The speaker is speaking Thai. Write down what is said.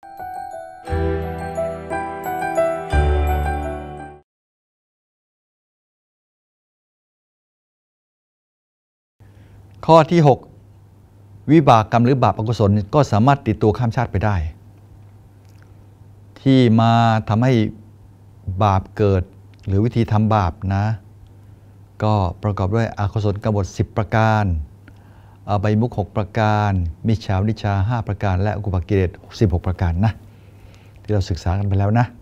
ข้อที่ 6 วิบากกรรมหรือบาปอกุศลก็สามารถติดตัวข้ามชาติไปได้ที่มาทำให้บาปเกิดหรือวิธีทำบาปนะก็ประกอบด้วยอกุศลกบฏ10ประการอบายมุข6ประการมิจฉาวิชชา5ประการและอุปกิเลส16ประการนะที่เราศึกษากันไปแล้วนะ